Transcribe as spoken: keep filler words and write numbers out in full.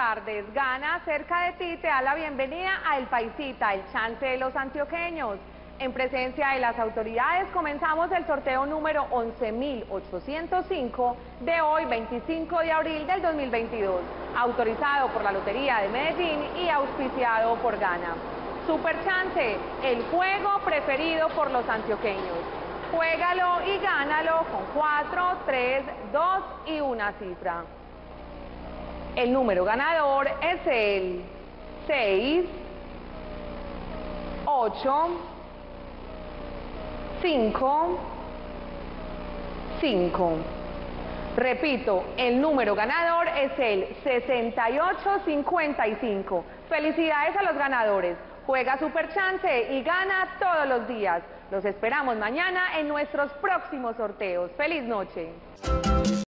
tardes. Gana cerca de ti te da la bienvenida a El Paisita, el chance de los antioqueños. En presencia de las autoridades comenzamos el sorteo número once mil ochocientos cinco de hoy, veinticinco de abril del dos mil veintidós, autorizado por la Lotería de Medellín y auspiciado por Gana. Super Chance, el juego preferido por los antioqueños. Juégalo y gánalo con cuatro, tres, dos y una cifra. El número ganador es el seis, ocho, cinco, cinco. Repito, el número ganador es el sesenta y ocho cincuenta y cinco. Felicidades a los ganadores. Juega Super Chance y gana todos los días. Los esperamos mañana en nuestros próximos sorteos. ¡Feliz noche!